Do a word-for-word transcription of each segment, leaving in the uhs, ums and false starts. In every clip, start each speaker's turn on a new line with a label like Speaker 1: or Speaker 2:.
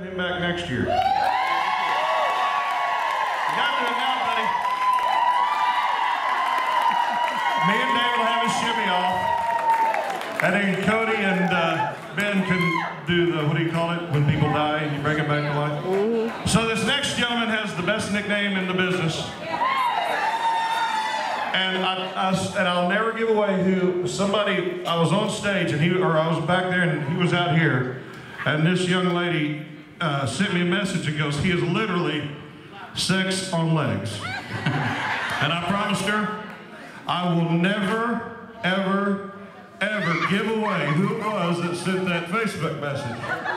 Speaker 1: expecting him back next year. You got to do it now, buddy. Me and Dave will have a shimmy off. And then Cody and uh, Ben can do the, what do you call it, when people die and you bring them back to life? Mm-hmm. So this next gentleman has the best nickname in the business. And, I, I, and I'll never give away who, somebody, I was on stage and he, or I was back there and he was out here. And this young lady uh, sent me a message and goes, he is literally sex on legs. And I promised her, I will never, ever, ever give away who it was that sent that Facebook message.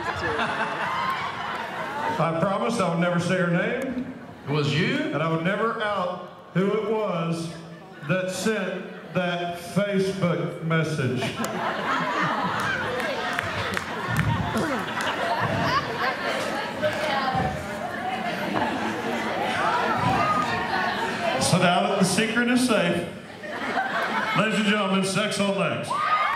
Speaker 1: I promised I would never say her name.
Speaker 2: It was you?
Speaker 1: And I would never out who it was that sent that Facebook message. So now that the secret is safe, ladies and gentlemen, Sex on Legs.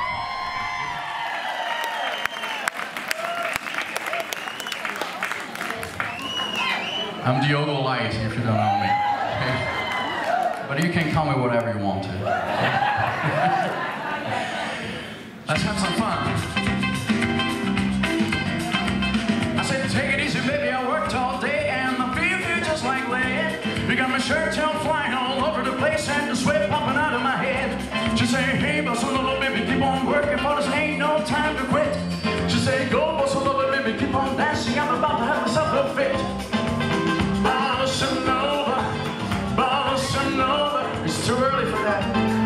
Speaker 2: I'm Diogo Light, if you don't know me. Okay? But you can call me whatever you want to. Let's have some fun. I said, take it easy, baby, I worked all day and I feel good just like lead. You got my shirt tail flying all over the place and the sweat popping out of my head. She say, hey, boss, little baby, keep on working, for this ain't no time to quit. She say, go, boss, little baby, keep on dancing, I'm about to have myself a fit. Bossa Nova, Bossa Nova, it's too early for that.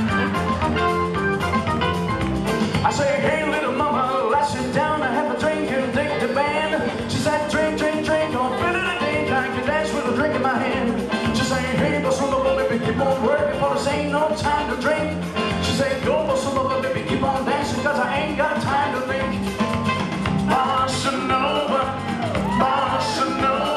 Speaker 2: I say, hey, little mama, let's sit down and have a drink and dig the band. She said, drink, drink, drink, on fit of the day, I can dance with a drink in my hand. She say, hey, Bossa Nova, baby, keep on working, for this ain't no time to drink. She say, go, Bossa Nova, baby, keep on dancing, cause I ain't got time to think. Bossa Nova, Bossa Nova.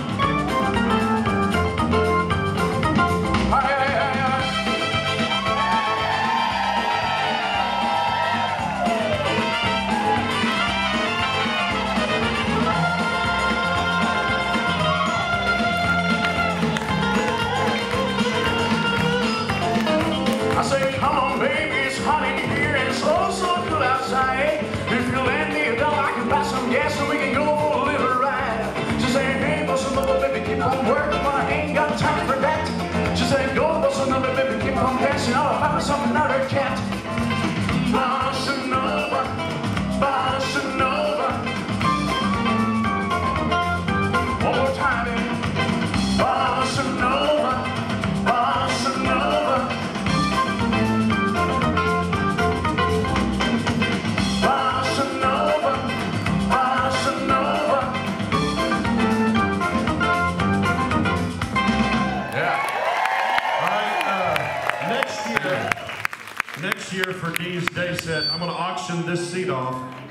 Speaker 2: I say, come on, baby, it's hot in here and it's oh so good outside. If you lend me a dollar, I can buy some gas and we can go for a little ride. She say, hey, bossa nova, baby, keep on working, but I ain't got time for that. She say, go, bossa nova, baby, keep on dancing, I'll find something out of her cat. Bossa nova, bossa nova. One more time, baby. Bossa nova, bossa nova. Next year for Dee's day set, I'm going to auction this seat off